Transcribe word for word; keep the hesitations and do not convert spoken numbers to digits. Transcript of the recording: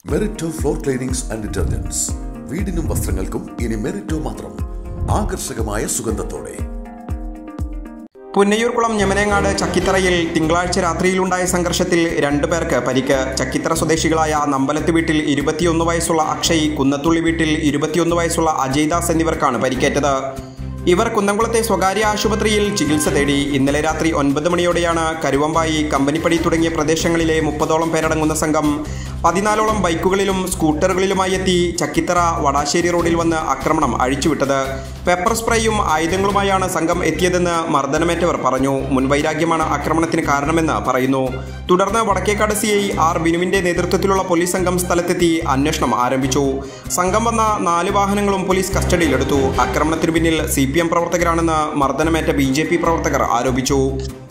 മെറിറ്റോ floor cleanings and detergents. വീടിനും വസ്ത്രങ്ങൾക്കും ഇനി മെറിറ്റോ മാത്രം. ആകർഷകമായ സുഗന്ധത്തോടെ. പുന്നയൂർകുളം ഞമനേങ്ങാട് ചക്കിത്തറയിൽ തിങ്കളാഴ്ച രാത്രിയിലുണ്ടായ സംഘർഷത്തിൽ രണ്ടു പേർക്ക് പരിക്ക്. ചക്കിത്തറ സ്വദേശികളായ നമ്പലത്ത് വീട്ടിൽ ഇരുപത്തിയൊന്ന് വയസ്സുള്ള അക്ഷയ്, കുന്നത്തുള്ളി വീട്ടിൽ ഇരുപത്തിയൊന്ന് വയസ്സുള്ള അജയ്ദാസ് എന്നിവർക്കാണ് പരിക്കേറ്റത്. ഇവർ കുന്നംകുളത്തെ സ്വകാര്യ ആശുപത്രിയിൽ ചികിത്സ തേടി. ഇന്നലെ രാത്രി ഒൻപത് മണിയോടെയാണ് കരുവമ്പായി, കമ്പനിപ്പടി തുടങ്ങിയ പ്രദേശങ്ങളിലെ മുപ്പതോളം പേരടങ്ങുന്ന സംഘം പതിനാലോളം ബൈക്കുകളിലും സ്കൂട്ടറുകളിലുമായി എത്തി ചക്കിത്തറ വടാശ്ശേരി റോഡിൽ വന്ന് ആക്രമണം അഴിച്ചുവിട്ടത്. പെപ്പർ സ്പ്രേയും ആയുധങ്ങളുമായാണ് സംഘം എത്തിയതെന്ന് മർദ്ദനമേറ്റവർ പറഞ്ഞു. മുൻവൈരാഗ്യമാണ് ആക്രമണത്തിന് കാരണമെന്ന് പറയുന്നു. തുടർന്ന് വടക്കേക്കാട് സി ഐ ആർ ബിനുവിന്റെ നേതൃത്വത്തിലുള്ള പോലീസ് സംഘം സ്ഥലത്തെത്തി അന്വേഷണം ആരംഭിച്ചു. സംഘം വന്ന നാല് വാഹനങ്ങളും പോലീസ് കസ്റ്റഡിയിലെടുത്തു. ആക്രമണത്തിന് പിന്നിൽ സി പി എം പ്രവർത്തകരാണെന്ന് മർദ്ദനമേറ്റ ബി ജെ പി പ്രവർത്തകർ ആരോപിച്ചു.